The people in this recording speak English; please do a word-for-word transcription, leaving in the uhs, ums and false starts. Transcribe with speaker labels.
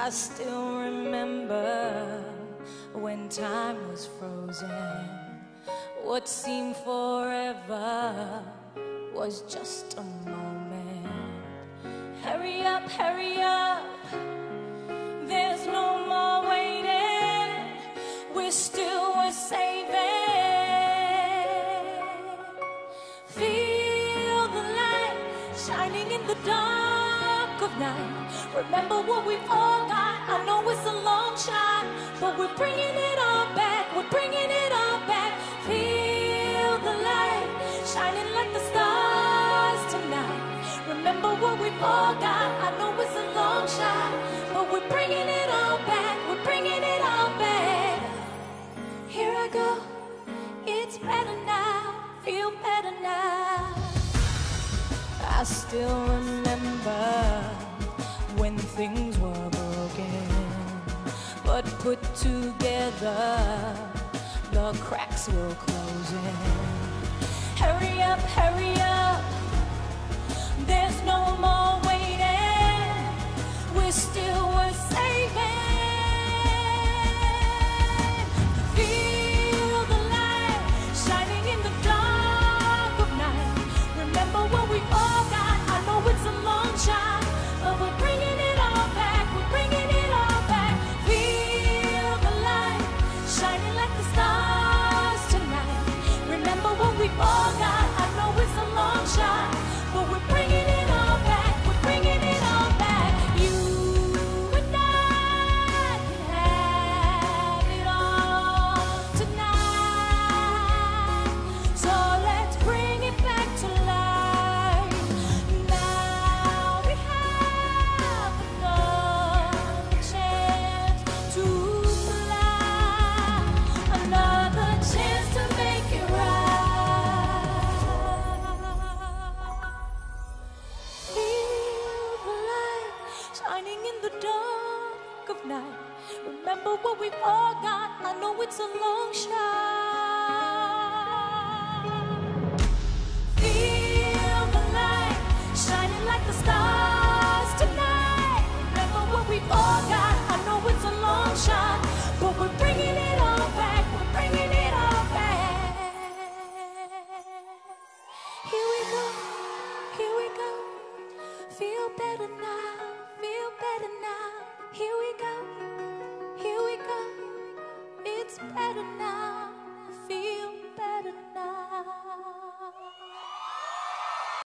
Speaker 1: I still remember when time was frozen. What seemed forever was just a moment. Hurry up, hurry up, there's no more waiting. We're still worth saving. Feel the light shining in the dark of night. Remember what we forgot. I know it's a long shot, but we're bringing it all back. We're bringing it all back. Feel the light shining like the stars tonight. Remember what we forgot. I know it's a long shot, but we're bringing it all back. We're bringing it all back. Here I go. It's better now. Feel better now. I still remember when things were broken, but put together, the cracks were closing. Hurry up, hurry up, there's no more waiting. We're still worth saving. Feel the light shining in the dark of night. Remember what we all got. I know it's a long shot, but we're bringing it all back. We're bringing it all back. Feel the light shining like the stars tonight. Remember what we all got. I know it's a long shot, but we're bringing it all back. We're bringing it all back. You and I can have it all tonight. So let's bring it back to life. Now we have another chance to fly, another chance to make it right. Feel the light shining in the dark of night. Remember what we forgot. I know it's a long shot,